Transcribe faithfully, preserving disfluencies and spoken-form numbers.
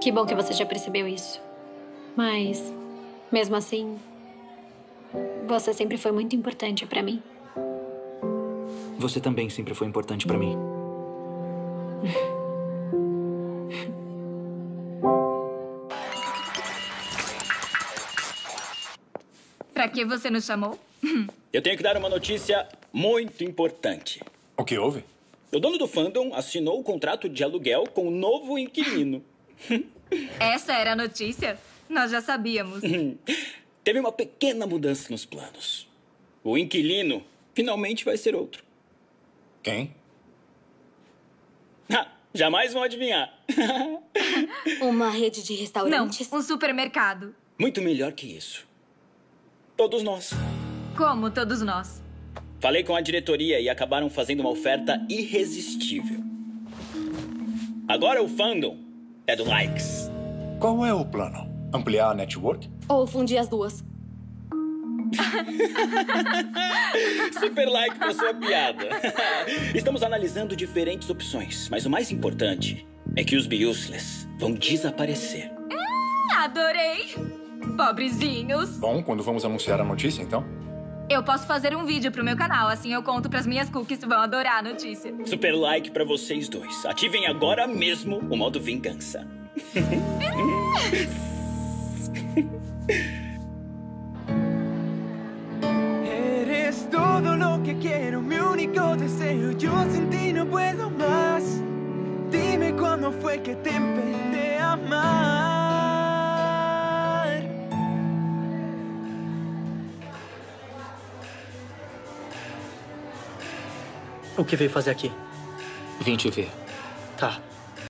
Que bom que você já percebeu isso. Mas, mesmo assim, você sempre foi muito importante pra mim. Você também sempre foi importante pra mim. Pra que você nos chamou? Eu tenho que dar uma notícia muito importante. O que houve? O dono do fandom assinou o contrato de aluguel com o novo inquilino. Essa era a notícia? Nós já sabíamos. Teve uma pequena mudança nos planos. O inquilino finalmente vai ser outro. Quem? Ah, jamais vão adivinhar. Uma rede de restaurantes? Não, um supermercado. Muito melhor que isso. Todos nós. Como todos nós? Falei com a diretoria e acabaram fazendo uma oferta irresistível. Agora o fandom é do Likes. Qual é o plano? Ampliar a network? Ou fundir as duas? Super like pra sua piada. Estamos analisando diferentes opções, mas o mais importante é que os Be-Useless vão desaparecer. Hum, adorei! Pobrezinhos. Bom, quando vamos anunciar a notícia, então? Eu posso fazer um vídeo pro meu canal, assim eu conto pras minhas cookies, vão adorar a notícia. Super like pra vocês dois. Ativem agora mesmo o modo vingança. Eres todo lo que quiero, mi único deseo. Yo sin ti no puedo más. Dime cuándo fue que te empecé a amar. O que veio fazer aqui? Vim te ver. Tá.